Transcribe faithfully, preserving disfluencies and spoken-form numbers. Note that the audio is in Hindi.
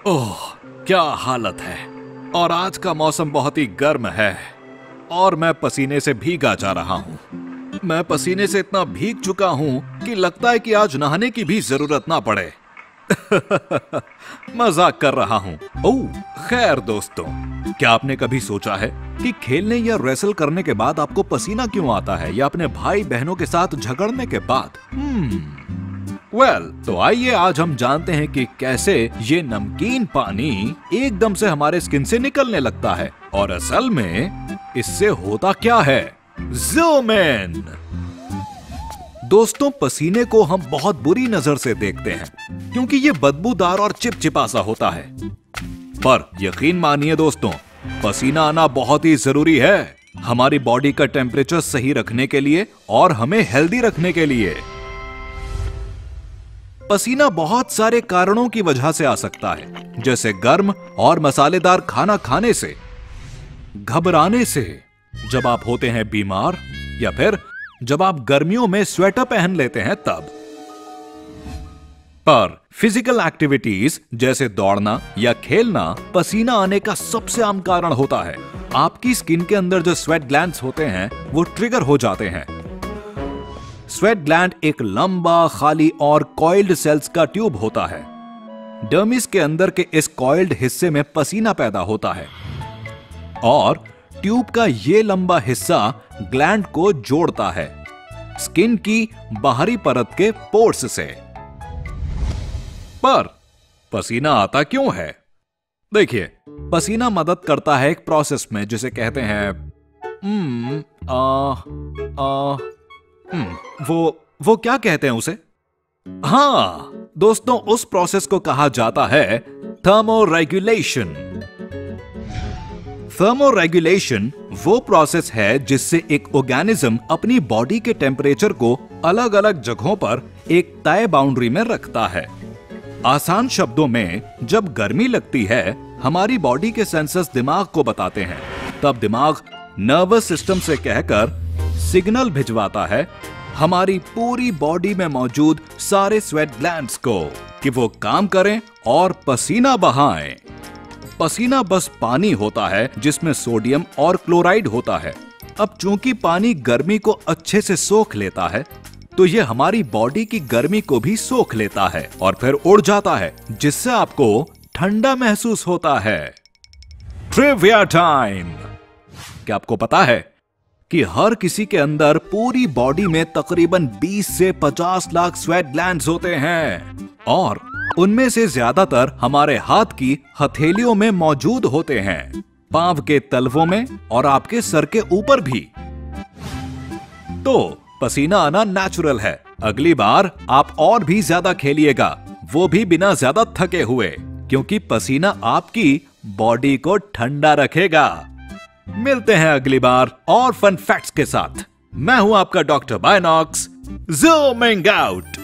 ओह, क्या हालत है। और आज का मौसम बहुत ही गर्म है और मैं पसीने से भीगा जा रहा हूँ। मैं पसीने से इतना भीग चुका हूँ कि लगता है कि आज नहाने की भी जरूरत ना पड़े। मजाक कर रहा हूँ। ओह, खैर दोस्तों, क्या आपने कभी सोचा है कि खेलने या रेसल करने के बाद आपको पसीना क्यों आता है, या अपने भाई बहनों के साथ झगड़ने के बाद? हम्म वेल well, तो आइए आज हम जानते हैं कि कैसे ये नमकीन पानी एकदम से हमारे स्किन से निकलने लगता है और असल में इससे होता क्या है। Zoom in. दोस्तों, पसीने को हम बहुत बुरी नजर से देखते हैं क्योंकि ये बदबूदार और चिपचिपा सा होता है, पर यकीन मानिए दोस्तों, पसीना आना बहुत ही जरूरी है हमारी बॉडी का टेम्परेचर सही रखने के लिए और हमें हेल्दी रखने के लिए। पसीना बहुत सारे कारणों की वजह से आ सकता है, जैसे गर्म और मसालेदार खाना खाने से, घबराने से, जब आप होते हैं बीमार, या फिर जब आप गर्मियों में स्वेटर पहन लेते हैं तब। पर फिजिकल एक्टिविटीज जैसे दौड़ना या खेलना पसीना आने का सबसे आम कारण होता है। आपकी स्किन के अंदर जो स्वेट ग्लैंड्स होते हैं वो ट्रिगर हो जाते हैं। स्वेट ग्लैंड एक लंबा, खाली और कॉइल्ड सेल्स का ट्यूब होता है। डर्मिस के अंदर के इस कॉइल्ड हिस्से में पसीना पैदा होता है और ट्यूब का ये लंबा हिस्सा ग्लैंड को जोड़ता है स्किन की बाहरी परत के पोर्स से। पर पसीना आता क्यों है? देखिए, पसीना मदद करता है एक प्रोसेस में जिसे कहते हैं हम्म आ आ हम्म वो वो क्या कहते हैं उसे? हाँ दोस्तों, उस प्रोसेस को कहा जाता है थर्मोरेगुलेशन। थर्मोरेगुलेशन वो प्रोसेस है जिससे एक ऑर्गेनिज्म अपनी बॉडी के टेम्परेचर को अलग अलग जगहों पर एक तय बाउंड्री में रखता है। आसान शब्दों में, जब गर्मी लगती है हमारी बॉडी के सेंसर्स दिमाग को बताते हैं, तब दिमाग नर्वस सिस्टम से कहकर सिग्नल भिजवाता है हमारी पूरी बॉडी में मौजूद सारे स्वेट ग्लैंड्स को कि वो काम करें और पसीना बहाएं। पसीना बस पानी होता है जिसमें सोडियम और क्लोराइड होता है। अब चूंकि पानी गर्मी को अच्छे से सोख लेता है, तो ये हमारी बॉडी की गर्मी को भी सोख लेता है और फिर उड़ जाता है, जिससे आपको ठंडा महसूस होता है। Trivia time. क्या आपको पता है कि हर किसी के अंदर पूरी बॉडी में तकरीबन बीस से पचास लाख स्वेट ग्लैंड्स होते हैं और उनमें से ज्यादातर हमारे हाथ की हथेलियों में मौजूद होते हैं, पांव के तलवों में और आपके सर के ऊपर भी। तो पसीना आना नेचुरल है। अगली बार आप और भी ज्यादा खेलिएगा, वो भी बिना ज्यादा थके हुए, क्योंकि पसीना आपकी बॉडी को ठंडा रखेगा। मिलते हैं अगली बार और फन फैक्ट्स के साथ। मैं हूं आपका डॉक्टर बायनॉक्स, ज़ूमिंग आउट।